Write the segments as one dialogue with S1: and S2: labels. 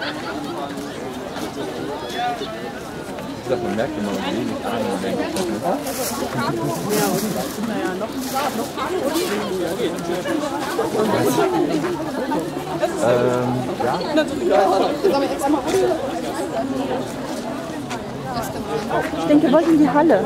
S1: Man merkt immer, wie wenig Ahnung denkt.
S2: Ja, und naja, noch
S3: Ich denke, wir wollten in die Halle.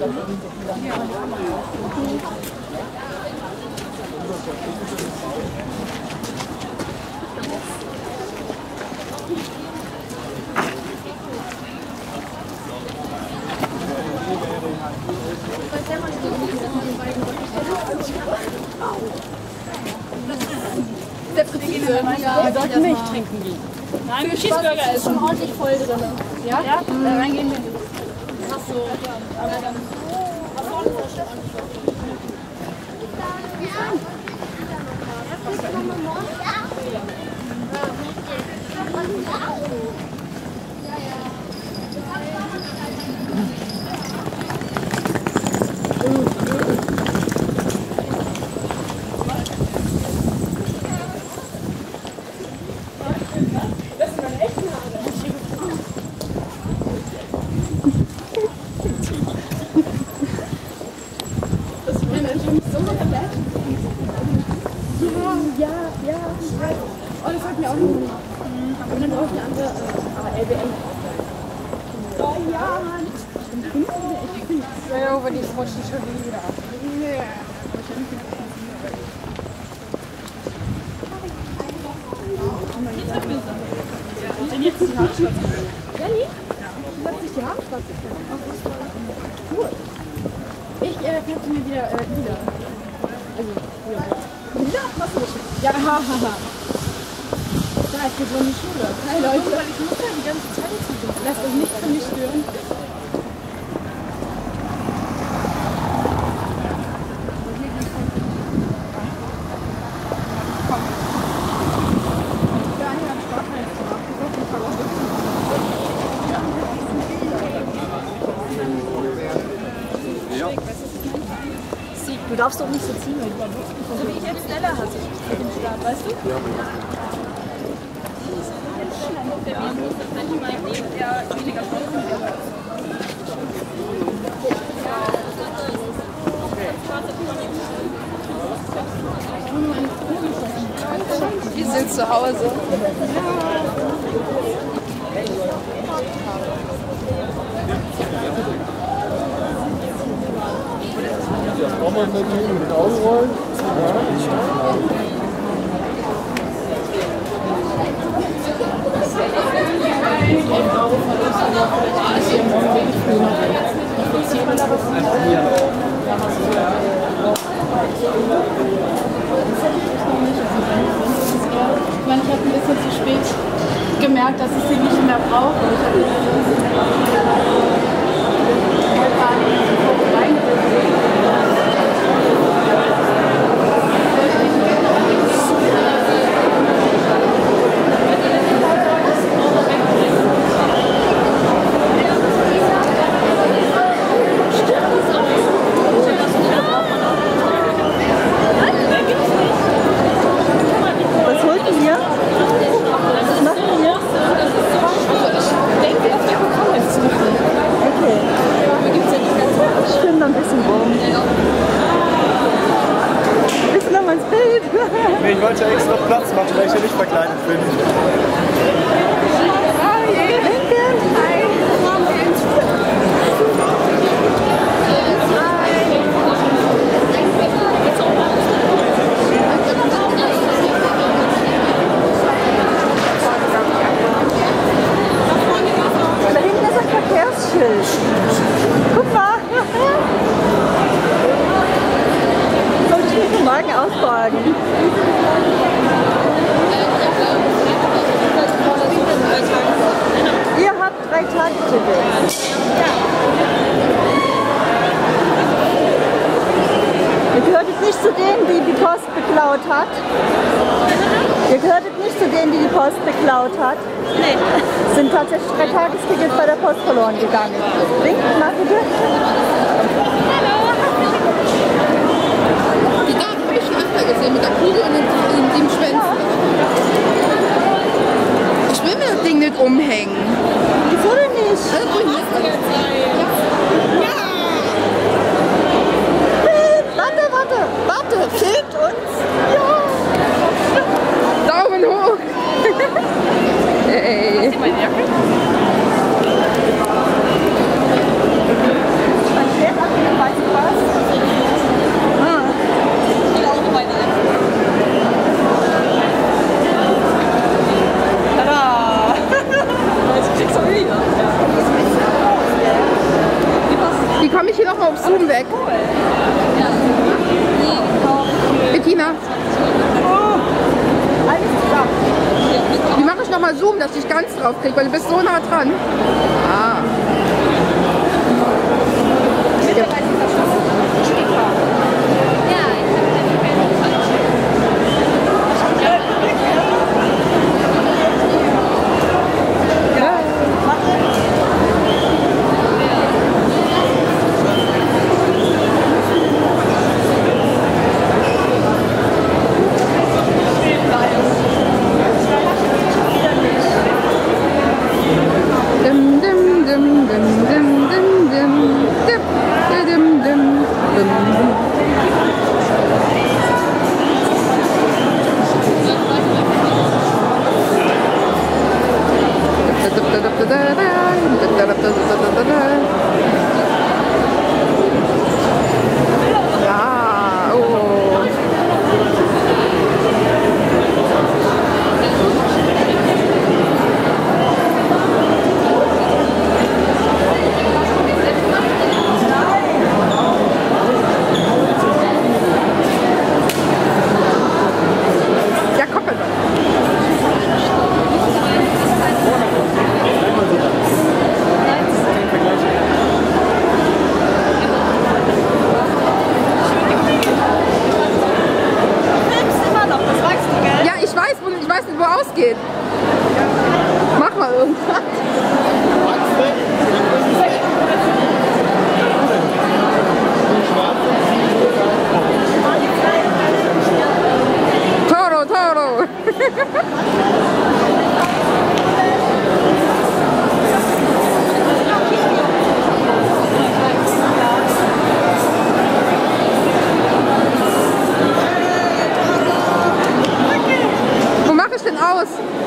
S2: Wir sollten Milch trinken gehen. Nein, der Cheeseburger ist schon ordentlich voll drin. Ja? Ja? Da reingehen wir. Ach so. Aber dann
S3: Du darfst doch nicht so ziehen.
S2: so wie ich jetzt schneller hatte mit dem Start, weißt du? Ja. Der Virus ist manchmal eher weniger Stunden. Wir sind zu Hause.
S1: Brauchen wir mit den Augen rollen?
S2: Ich meine, ich habe ein bisschen zu spät gemerkt, dass ich sie nicht mehr brauche.
S3: Was holt ihr hier? Was macht ihr hier?
S2: Ich denke, dass wir bekommen jetzt zu.
S3: Okay. Ich schwimme noch ein bisschen rum. Willst du noch mal ins Bild?
S4: Nee, ich wollte extra Platz machen, weil ich ja nicht verkleidet bin.
S3: Da hinten ist ein Verkehrsschild. Guck mal. Soll ich mir den Wagen ausborgen? Ihr habt 3 Tage-Tickets. Ihr gehörtet nicht zu denen, die die Post beklaut hat. Ihr gehörtet nicht zu denen, die die Post beklaut hat. Nee. Es sind tatsächlich 3 Tagestickets bei der Post verloren gegangen. Winkt mal bitte.
S5: Die Damen habe ich schon öfter gesehen, mit der Kugel und dem Schwänzen. Ich will mir das Ding Wie mache ich nochmal Zoom, dass ich ganz drauf kriege, weil du bist so nah dran. Ah. Ja, oh. Ja, komm mal. Ja, ich weiß nicht, wo ausgeht. Mach mal irgendwas. Toro, Toro. Wo mache ich denn aus?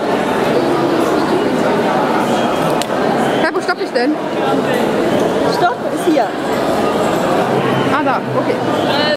S5: Ja, wo stoppe ich denn?
S3: Stopp ist hier.
S5: Ah, da, okay.